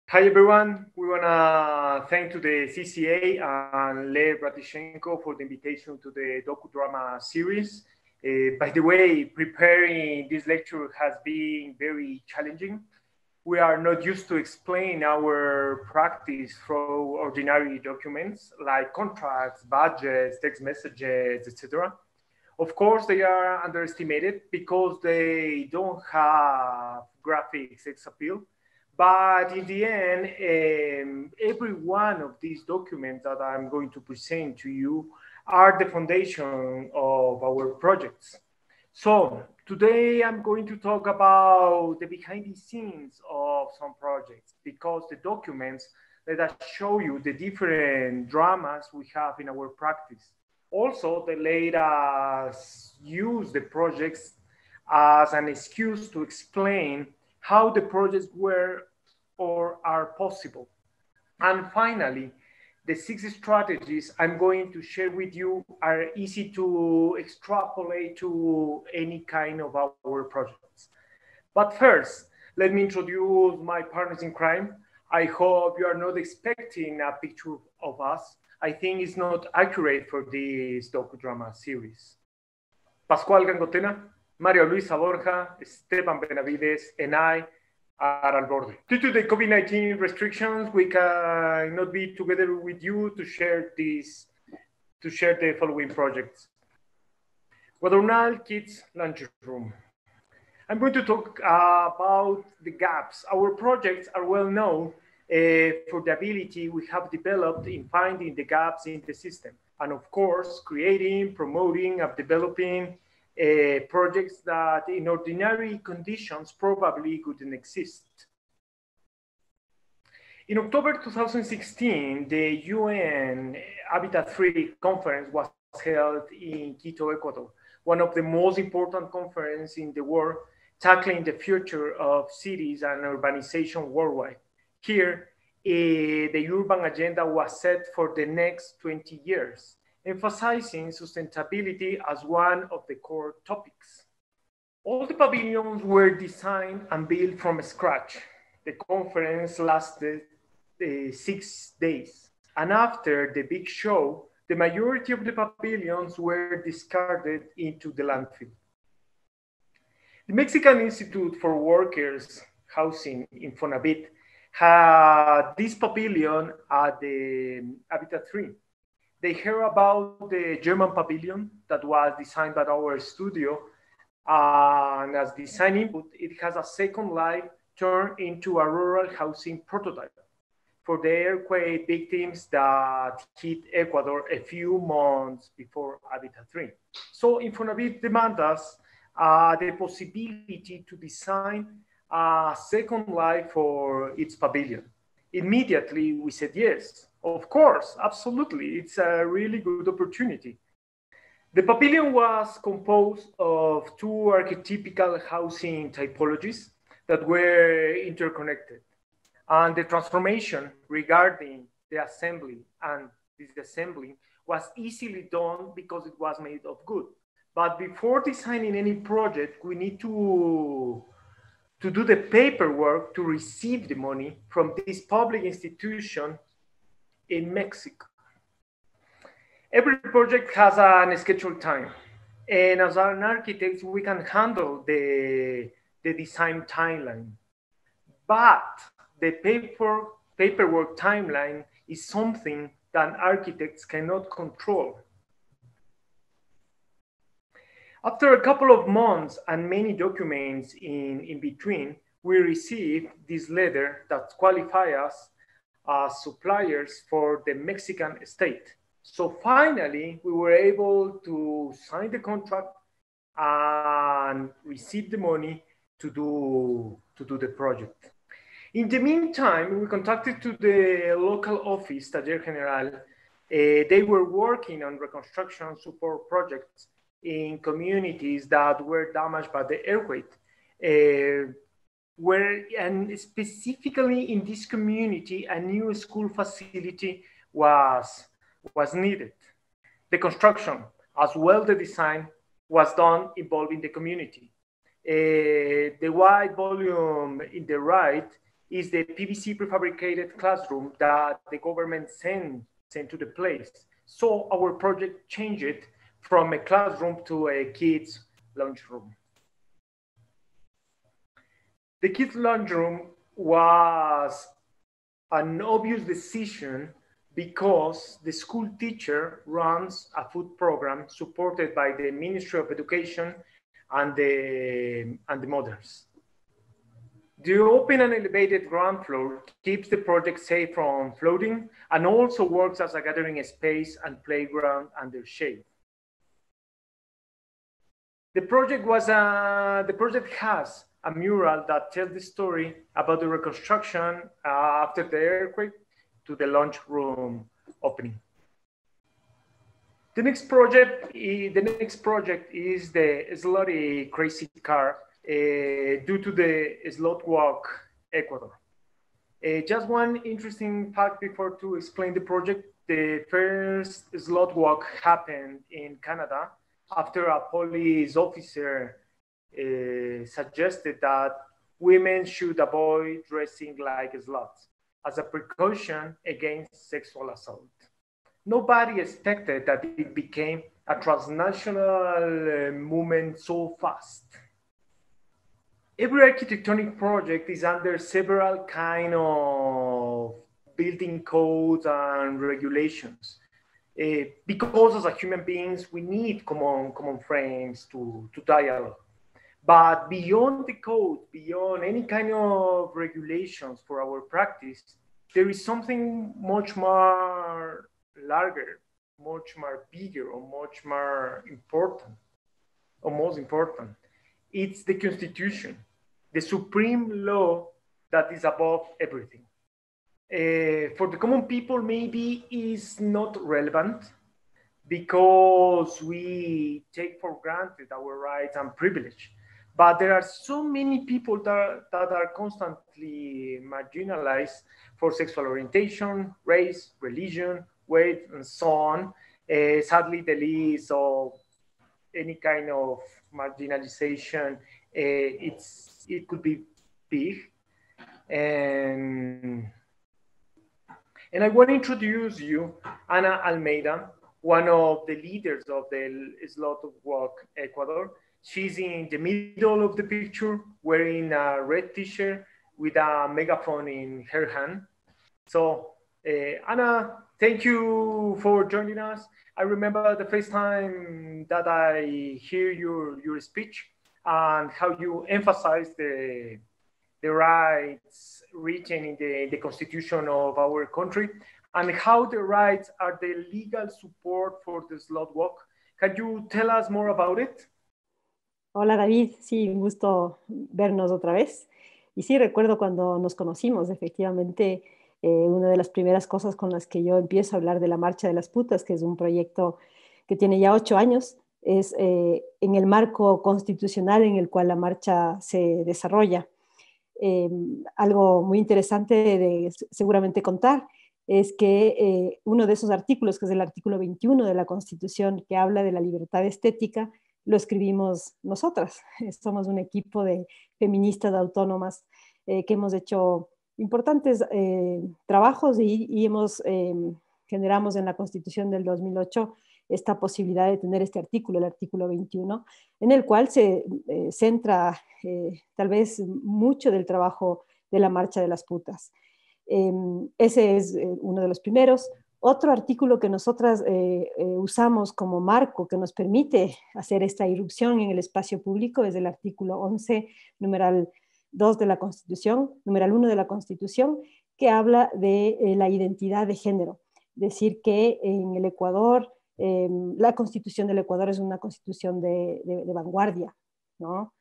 Hi everyone, we want to thank to the CCA and Lev Bratishenko for the invitation to the docudrama series. By the way, preparing this lecture has been very challenging. We are not used to explain our practice through ordinary documents like contracts, budgets, text messages, etc. Of course, they are underestimated because they don't have graphic sex appeal. But in the end, every one of these documents that I'm going to present to you are the foundation of our projects. So today I'm going to talk about the behind the scenes of some projects because the documents let us show you the different dramas we have in our practice. Also, they let us use the projects as an excuse to explain how the projects were or are possible. And finally, the six strategies I'm going to share with you are easy to extrapolate to any kind of our projects. But first, let me introduce my partners in crime. I hope you are not expecting a picture of us. I think it's not accurate for this docudrama series. Pascual Gangotena, Mario Luisa Borja, Esteban Benavides, and I are al borde. Due to the COVID-19 restrictions, we cannot be together with you to share the following projects. Guadalnal Kids Lunchroom. I'm going to talk about the gaps. Our projects are well known for the ability we have developed in finding the gaps in the system. And of course, creating, promoting, and developing projects that in ordinary conditions probably couldn't exist. In October 2016, the UN Habitat 3 conference was held in Quito, Ecuador, one of the most important conferences in the world tackling the future of cities and urbanization worldwide. Here, the urban agenda was set for the next 20 years, emphasizing sustainability as one of the core topics. All the pavilions were designed and built from scratch. The conference lasted 6 days. And after the big show, the majority of the pavilions were discarded into the landfill. The Mexican Institute for Workers Housing, Infonavit, had this pavilion at the Habitat 3. They heard about the German pavilion that was designed by our studio, and as design input, it has a second life turned into a rural housing prototype for the earthquake victims that hit Ecuador a few months before Habitat 3. So Infonavit demanded us the possibility to design a second life for its pavilion. Immediately, we said yes. Of course, absolutely. It's a really good opportunity. The pavilion was composed of two archetypical housing typologies that were interconnected. And the transformation regarding the assembly and disassembly was easily done because it was made of wood. But before designing any project, we need to do the paperwork to receive the money from this public institution in Mexico. Every project has an scheduled time. And as an architect, we can handle the design timeline. But the paperwork timeline is something that architects cannot control. After a couple of months and many documents in between, we received this letter that qualifies us as suppliers for the Mexican state. So finally, we were able to sign the contract and receive the money to do the project. In the meantime, we contacted to the local office, Taller General. They were working on reconstruction support projects in communities that were damaged by the earthquake. And specifically in this community, a new school facility was needed. The construction, as well the design, was done involving the community. The white volume in the right is the PVC prefabricated classroom that the government sent to the place. So our project changed it from a classroom to a kids' lunchroom. The kids' lunchroom was an obvious decision because the school teacher runs a food program supported by the Ministry of Education and the mothers. The open and elevated ground floor keeps the project safe from flooding and also works as a gathering space and playground under shade. The project has a mural that tells the story about the reconstruction after the earthquake to the lunchroom opening. The next project is the Slotty Crazy Car due to the Slot Walk Ecuador. Just one interesting fact before to explain the project. The first Slot Walk happened in Canada after a police officer suggested that women should avoid dressing like sluts as a precaution against sexual assault. Nobody expected that it became a transnational movement so fast. Every architectonic project is under several kind of building codes and regulations. Because as a human beings, we need common frames to dialogue. But beyond the code, beyond any kind of regulations for our practice, there is something much more larger, much more bigger, or much more important, or most important. It's the Constitution, the supreme law that is above everything. For the common people, maybe is not relevant because we take for granted our rights and privilege. But there are so many people that are constantly marginalized for sexual orientation, race, religion, weight, and so on. Sadly, the list of any kind of marginalization, it could be big. And I want to introduce you, Ana Almeida, one of the leaders of the Slot Walk Ecuador. She's in the middle of the picture wearing a red t-shirt with a megaphone in her hand. So, Ana, thank you for joining us. I remember the first time that I hear your speech and how you emphasize the rights written in the Constitution of our country and how the rights are the legal support for the Slot Walk. Can you tell us more about it? Hola David, sí, un gusto vernos otra vez. Y sí, recuerdo cuando nos conocimos, efectivamente, una de las primeras cosas con las que yo empiezo a hablar de la Marcha de las Putas, que es un proyecto que tiene ya 8 años, es en el marco constitucional en el cual la marcha se desarrolla. Algo muy interesante de seguramente contar es que uno de esos artículos, que es el artículo 21 de la Constitución, que habla de la libertad estética, lo escribimos nosotras. Somos un equipo de feministas autónomas que hemos hecho importantes trabajos y generamos en la Constitución del 2008 esta posibilidad de tener este artículo, el artículo 21, en el cual se centra tal vez mucho del trabajo de la Marcha de las Putas. Ese es uno de los primeros. Otro artículo que nosotras usamos como marco que nos permite hacer esta irrupción en el espacio público es el artículo 11, numeral 2 de la Constitución, numeral 1 de la Constitución, que habla de la identidad de género. Decir que en el Ecuador, la Constitución del Ecuador es una constitución de vanguardia, ¿no?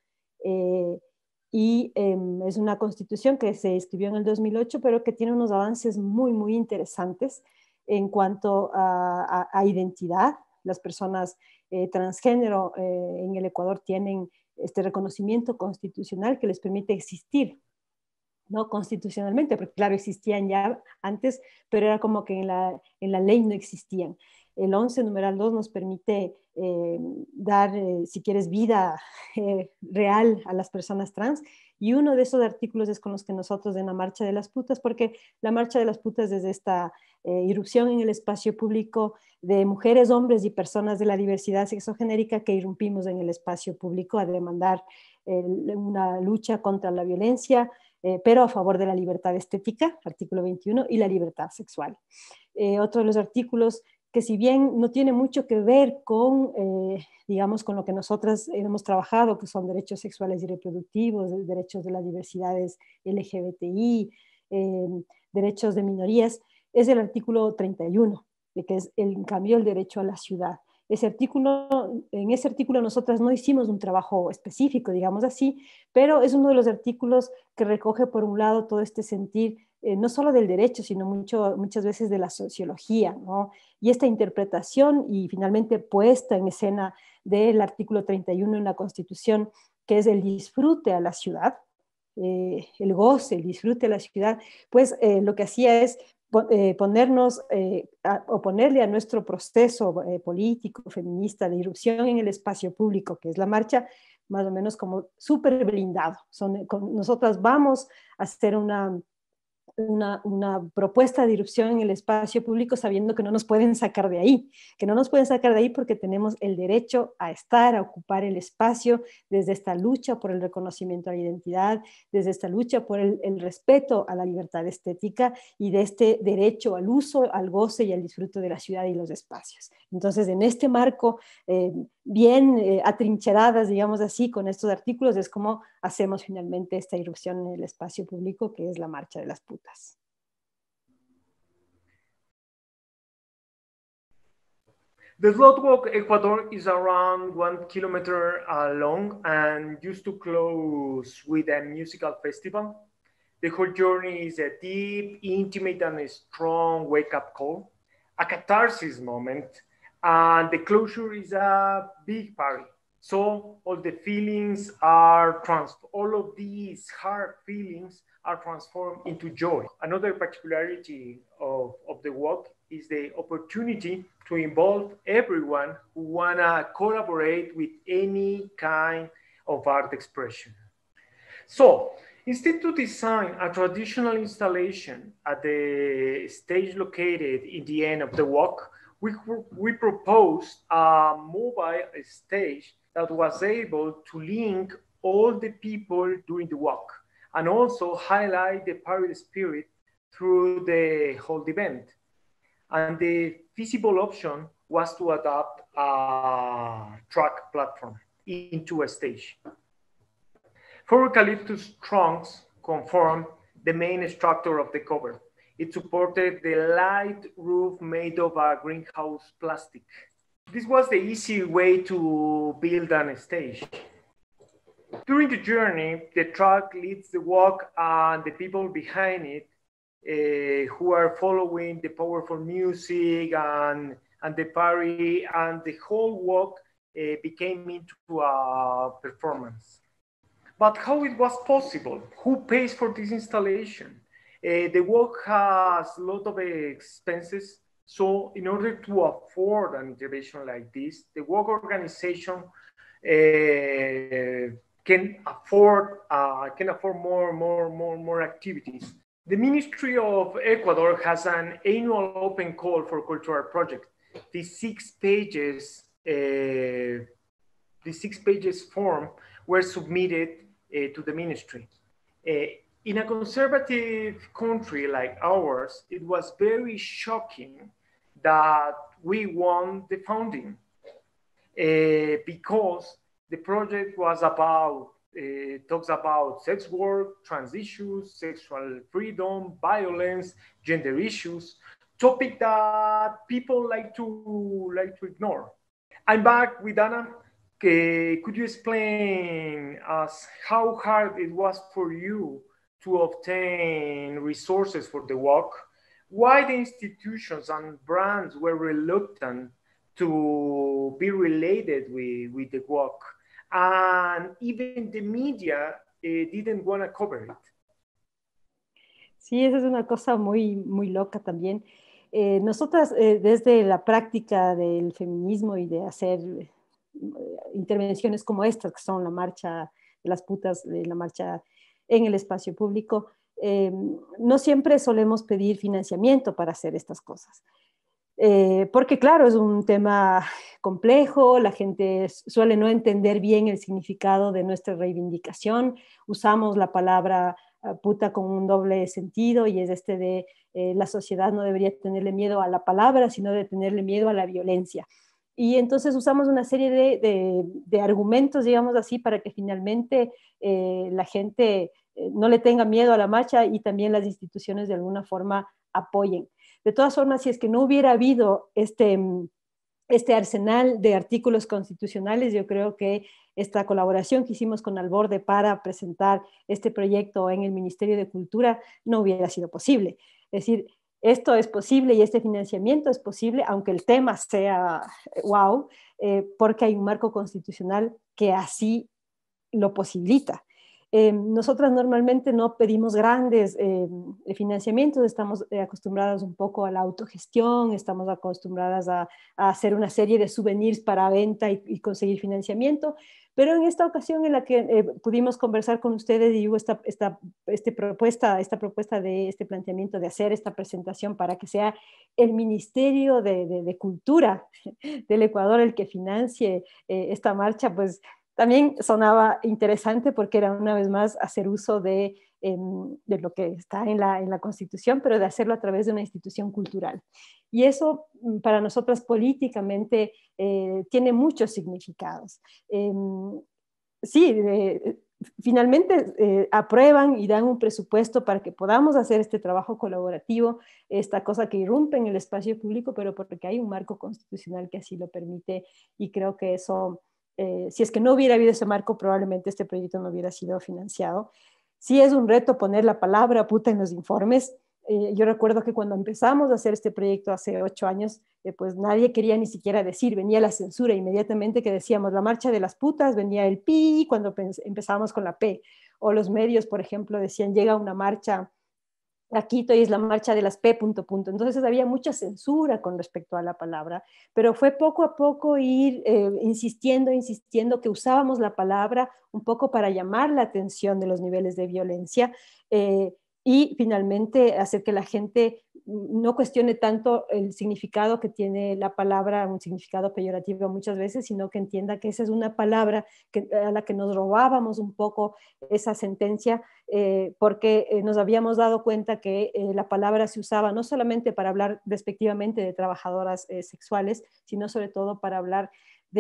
Es una constitución que se escribió en el 2008, pero que tiene unos avances muy, muy interesantes en cuanto a identidad. Las personas transgénero en el Ecuador tienen este reconocimiento constitucional que les permite existir, ¿no? Constitucionalmente, porque claro, existían ya antes, pero era como que en la ley no existían. el 11, numeral 2, nos permite dar, si quieres, vida real a las personas trans. Y uno de esos artículos es con los que nosotros en la Marcha de las Putas, porque la Marcha de las Putas desde esta irrupción en el espacio público de mujeres, hombres y personas de la diversidad sexogenérica que irrumpimos en el espacio público a demandar una lucha contra la violencia, pero a favor de la libertad estética, artículo 21, y la libertad sexual. Otro de los artículos que si bien no tiene mucho que ver con, digamos, con lo que nosotras hemos trabajado, que son derechos sexuales y reproductivos, derechos de las diversidades LGBTI, derechos de minorías, es el artículo 31, de que es en cambio el derecho a la ciudad. En ese artículo nosotras no hicimos un trabajo específico, digamos así, pero es uno de los artículos que recoge por un lado todo este sentir, no solo del derecho, sino muchas veces de la sociología, ¿no? Y esta interpretación y finalmente puesta en escena del artículo 31 en la Constitución, que es el disfrute a la ciudad, el goce, el disfrute a la ciudad, pues lo que hacía es ponernos o ponerle a nuestro proceso político, feminista, de irrupción en el espacio público, que es la marcha, más o menos como súper blindado. Nosotras vamos a hacer una propuesta de irrupción en el espacio público sabiendo que no nos pueden sacar de ahí, porque tenemos el derecho a estar, a ocupar el espacio desde esta lucha por el reconocimiento a la identidad, desde esta lucha por el respeto a la libertad estética y de este derecho al uso, al goce y al disfrute de la ciudad y los espacios. Entonces, en este marco, bien atrincheradas, digamos así, con estos artículos, es como hacemos finalmente esta irrupción en el espacio público, que es la Marcha de las Putas. The Slotwalk Ecuador is around 1 kilometer long and used to close with a musical festival. The whole journey is a deep, intimate, and a strong wake-up call, a catharsis moment, and the closure is a big party. So all the feelings are transformed. All of these hard feelings are transformed into joy. Another particularity of the walk is the opportunity to involve everyone who wanna collaborate with any kind of art expression. So instead to design a traditional installation at the stage located in the end of the walk, we proposed a mobile stage that was able to link all the people during the walk and also highlight the party spirit through the whole event. And the feasible option was to adopt a track platform into a stage. 4 eucalyptus trunks conform the main structure of the cover. It supported the light roof made of a greenhouse plastic. This was the easy way to build a stage. During the journey, the track leads the walk and the people behind it who are following the powerful music and the party, and the whole walk became into a performance. But how it was possible? Who pays for this installation? The walk has a lot of expenses. So in order to afford an intervention like this, the walk organization can afford more activities. The Ministry of Ecuador has an annual open call for cultural projects. These 6 pages form were submitted to the ministry. In a conservative country like ours, it was very shocking that we won the funding because the project was talks about sex work, trans issues, sexual freedom, violence, gender issues, topic that people like to ignore. I'm back with Anna. Could you explain us how hard it was for you to obtain resources for the walk? Why the institutions and brands were reluctant to be related with the walk? And even the media didn't want to cover it. Sí, esa es una cosa muy, muy loca también. Nosotras, desde la práctica del feminismo y de hacer intervenciones como estas, que son la marcha de las putas, la marcha en el espacio público, no siempre solemos pedir financiamiento para hacer estas cosas. Porque claro, es un tema complejo, la gente suele no entender bien el significado de nuestra reivindicación, usamos la palabra puta con un doble sentido y es este de la sociedad no debería tenerle miedo a la palabra, sino de tenerle miedo a la violencia. Y entonces usamos una serie de argumentos, digamos así, para que finalmente la gente no le tenga miedo a la marcha y también las instituciones de alguna forma apoyen. De todas formas, si es que no hubiera habido este arsenal de artículos constitucionales, yo creo que esta colaboración que hicimos con Alborde para presentar este proyecto en el Ministerio de Cultura no hubiera sido posible. Es decir, esto es posible y este financiamiento es posible, aunque el tema sea wow, porque hay un marco constitucional que así lo posibilita. Nosotras normalmente no pedimos grandes financiamientos, estamos acostumbradas un poco a la autogestión, estamos acostumbradas a hacer una serie de souvenirs para venta y conseguir financiamiento, pero en esta ocasión en la que pudimos conversar con ustedes y hubo esta propuesta de este planteamiento de hacer esta presentación para que sea el Ministerio de Cultura del Ecuador el que financie esta marcha, pues también sonaba interesante porque era una vez más hacer uso de lo que está en la Constitución, pero de hacerlo a través de una institución cultural. Y eso para nosotras políticamente tiene muchos significados. Sí, finalmente aprueban y dan un presupuesto para que podamos hacer este trabajo colaborativo, esta cosa que irrumpe en el espacio público, pero porque hay un marco constitucional que así lo permite y creo que eso si es que no hubiera habido ese marco, probablemente este proyecto no hubiera sido financiado. Sí es un reto poner la palabra puta en los informes. Yo recuerdo que cuando empezamos a hacer este proyecto hace 8 años, pues nadie quería ni siquiera decir, venía la censura inmediatamente que decíamos la marcha de las putas, venía el pi cuando empezábamos con la P, o los medios, por ejemplo, decían llega una marcha a Quito y es la marcha de las P. Entonces había mucha censura con respecto a la palabra, pero fue poco a poco ir insistiendo que usábamos la palabra un poco para llamar la atención de los niveles de violencia y finalmente hacer que la gente no cuestione tanto el significado que tiene la palabra, un significado peyorativo muchas veces, sino que entienda que esa es una palabra a la que nos robábamos un poco esa sentencia porque nos habíamos dado cuenta que la palabra se usaba no solamente para hablar despectivamente de trabajadoras sexuales, sino sobre todo para hablar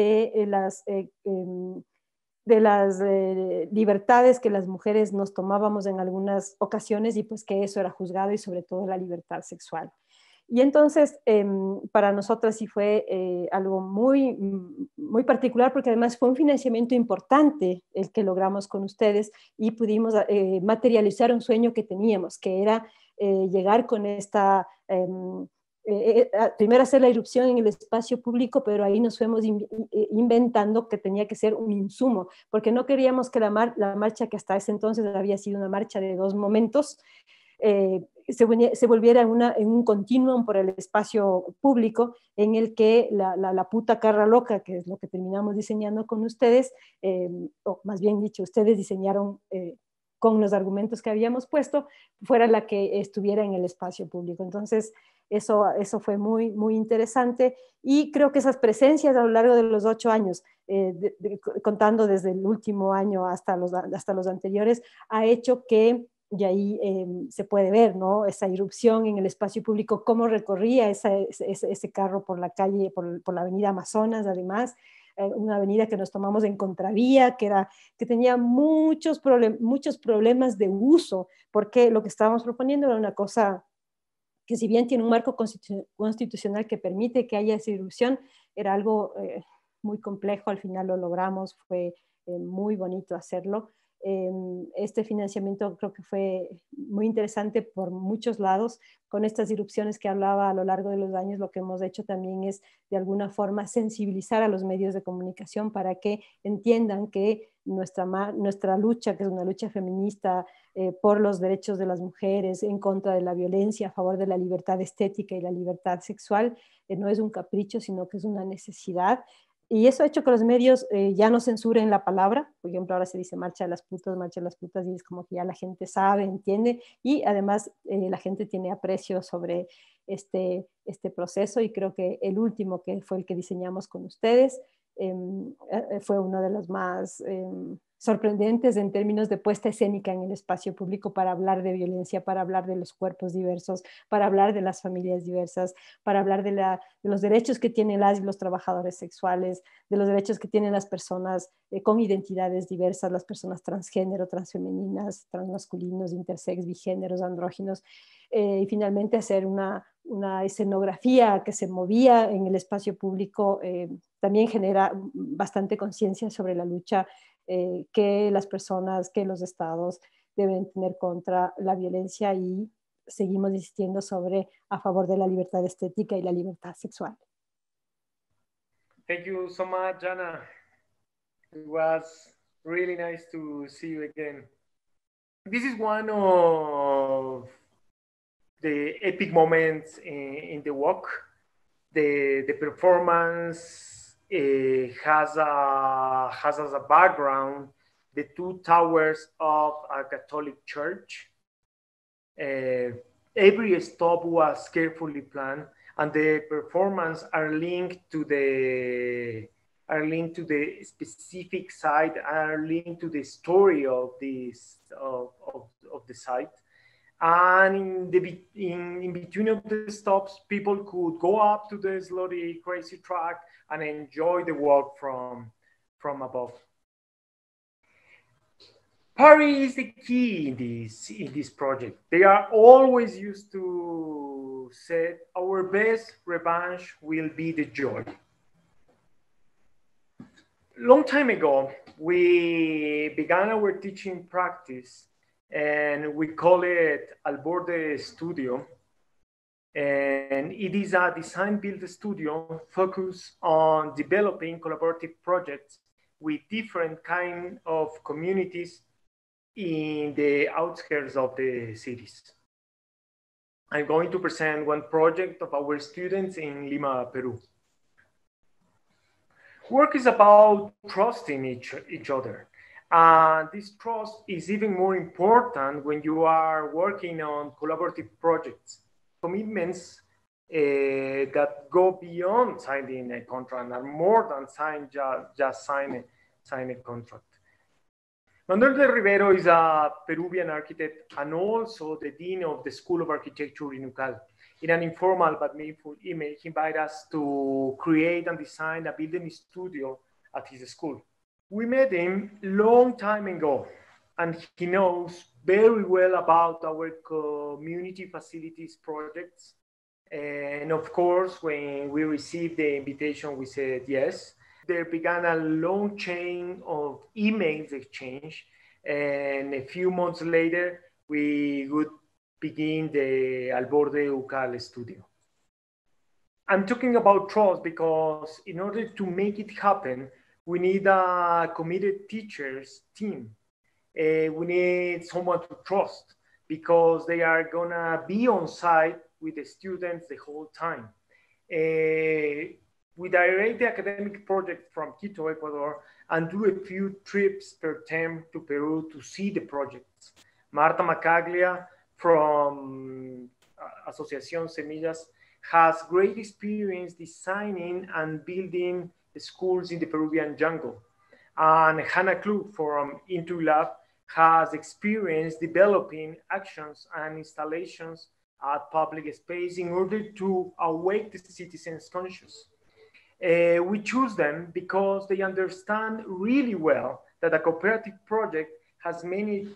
de las libertades que las mujeres nos tomábamos en algunas ocasiones y pues que eso era juzgado y sobre todo la libertad sexual. Y entonces, para nosotras sí fue algo muy particular porque además fue un financiamiento importante el que logramos con ustedes y pudimos materializar un sueño que teníamos, que era llegar con esta primero hacer la irrupción en el espacio público, pero ahí nos fuimos inventando que tenía que ser un insumo, porque no queríamos que la marcha que hasta ese entonces había sido una marcha de 2 momentos, se volviera en un continuum por el espacio público en el que la puta carra loca, que es lo que terminamos diseñando con ustedes, o más bien dicho, ustedes diseñaron con los argumentos que habíamos puesto, fuera la que estuviera en el espacio público. Entonces, eso fue muy interesante y creo que esas presencias a lo largo de los 8 años, contando desde el último año hasta los anteriores, ha hecho que, y ahí se puede ver, ¿no? Esa irrupción en el espacio público, cómo recorría ese carro por la calle, por la avenida Amazonas, además, una avenida que nos tomamos en contravía, que tenía muchos problemas de uso, porque lo que estábamos proponiendo era una cosa que si bien tiene un marco constitucional que permite que haya esa irrupción, era algo muy complejo, al final lo logramos, fue muy bonito hacerlo. Este financiamiento creo que fue muy interesante por muchos lados. Con estas irrupciones que hablaba a lo largo de los años, lo que hemos hecho también es de alguna forma sensibilizar a los medios de comunicación para que entiendan que nuestra lucha, que es una lucha feminista por los derechos de las mujeres, en contra de la violencia, a favor de la libertad estética y la libertad sexual, no es un capricho, sino que es una necesidad. Y eso ha hecho que los medios ya no censuren la palabra. Por ejemplo, ahora se dice marcha de las putas, y es como que ya la gente sabe, entiende, y además la gente tiene aprecio sobre este proceso, y creo que el último, que fue el que diseñamos con ustedes, fue uno de los más sorprendentes en términos de puesta escénica en el espacio público, para hablar de violencia, para hablar de los cuerpos diversos, para hablar de las familias diversas, para hablar de los derechos que tienen las y los trabajadores sexuales, de los derechos que tienen las personas con identidades diversas, las personas transgénero, transfemeninas, transmasculinos, intersex, bigéneros, andróginos, y finalmente hacer una escenografía que se movía en el espacio público. También genera bastante conciencia sobre la lucha que las personas, que los estados deben tener contra la violencia, y seguimos insistiendo sobre a favor de la libertad estética y la libertad sexual. Thank you so much, Anna. It was really nice to see you again. This is one of the epic moments in the walk. The performance has as a background the two towers of a Catholic church. Every stop was carefully planned, and the performance are linked to the specific site, are linked to the story of this of the site. And in between of the stops, people could go up to the slowly crazy track and enjoy the walk from above. Party is the key in this project. They are always used to say, our best revenge will be the joy. Long time ago, we began our teaching practice, and we call it Alborde Studio. And it is a design-build studio focused on developing collaborative projects with different kind of communities in the outskirts of the cities. I'm going to present one project of our students in Lima, Peru. Work is about trusting each other. This trust is even more important when you are working on collaborative projects. Commitments that go beyond signing a contract and are more than just sign a contract. Manuel de Rivero is a Peruvian architect and also the dean of the School of Architecture in UCAL. In an informal but meaningful email, he invited us to create and design a building studio at his school. We met him long time ago, and he knows very well about our community facilities projects. And of course, when we received the invitation, we said yes. There began a long chain of emails exchange, and a few months later, we would begin the Alborde UCAL studio. I'm talking about trust because in order to make it happen, we need a committed teachers team. We need someone to trust because they are gonna be on site with the students the whole time. We direct the academic project from Quito, Ecuador, and do a few trips per term to Peru to see the projects. Marta Macaglia from Asociación Semillas has great experience designing and building schools in the Peruvian jungle. And Hannah Klug from Into Lab has experience developing actions and installations at public space in order to awake the citizens' conscious. We choose them because they understand really well that a cooperative project has many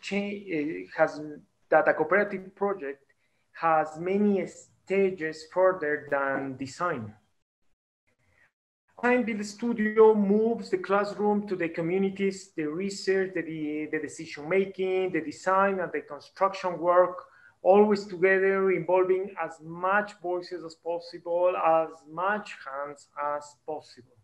stages further than design. Design Build Studio moves the classroom to the communities, the research, the decision making, the design, and the construction work, always together, involving as much voices as possible, as much hands as possible.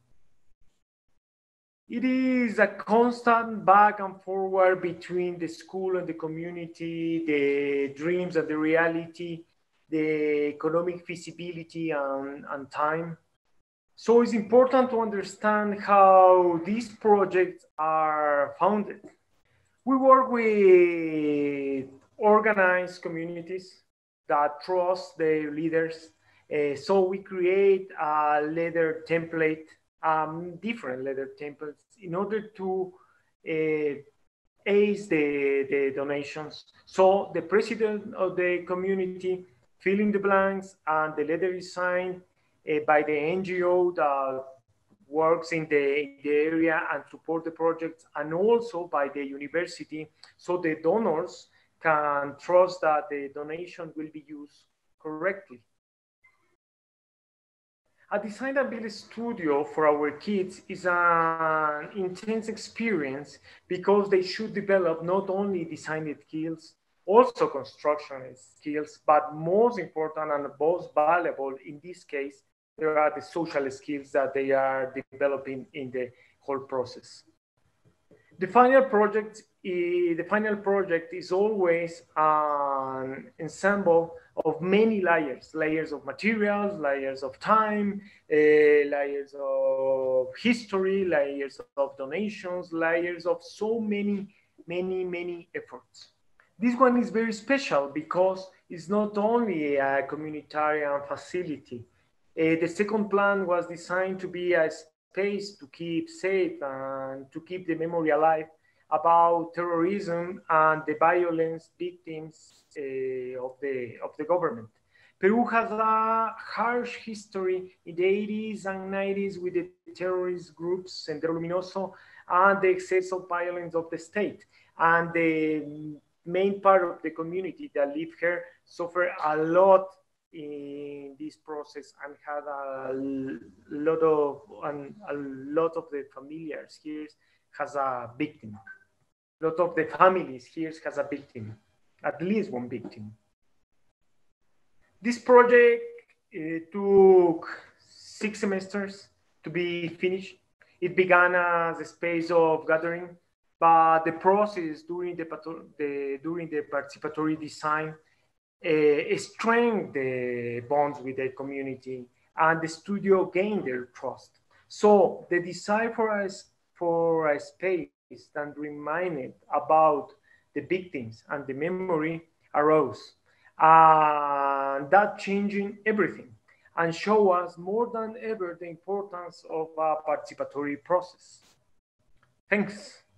It is a constant back and forward between the school and the community, the dreams and the reality, the economic feasibility and time. So it's important to understand how these projects are founded. We work with organized communities that trust their leaders. So we create a letter template, different letter templates in order to ace the donations. So the president of the community fill in the blanks and the letter is signed by the NGO that works in the area and support the projects, and also by the university, so the donors can trust that the donation will be used correctly. A design and build studio for our kids is an intense experience because they should develop not only design skills, also construction skills, but most important and most valuable in this case, there are the social skills that they are developing in the whole process. The final project is always an ensemble of many layers of materials, layers of time, layers of history, layers of donations, layers of so many efforts. This one is very special because it's not only a communitarian facility. The second plan was designed to be a space to keep safe and to keep the memory alive about terrorism and the violence victims of the government. Peru has a harsh history in the 80s and 90s with the terrorist groups, Sendero Luminoso, and the excess of violence of the state. And the main part of the community that live here suffer a lot in this process and had a lot of the familiars here has a victim. A lot of the families here has a victim, at least one victim. This project took 6 semesters to be finished. It began as a space of gathering, but the process during the participatory design strengthened the bonds with the community, and the studio gained their trust. So the desire for a space that reminded about the victims and the memory arose. That changing everything and show us more than ever the importance of a participatory process. Thanks.